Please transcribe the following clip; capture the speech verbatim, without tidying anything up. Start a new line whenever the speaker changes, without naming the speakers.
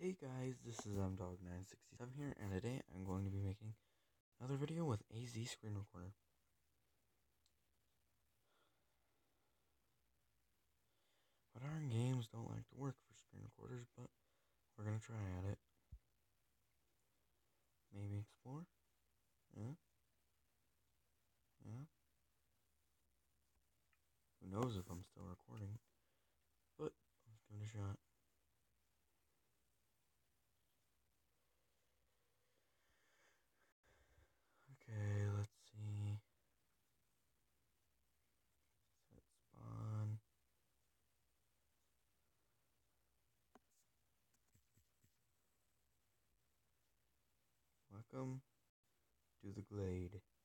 Hey guys, this is M Dog nine sixty-seven here, and today I'm going to be making another video with A Z Screen Recorder. Modern games don't like to work for screen recorders, but we're gonna try at it. Maybe explore? Yeah? Yeah? Who knows if I'm still recording, but let's give it a shot. Okay, let's see. Set spawn. Welcome to the Glade.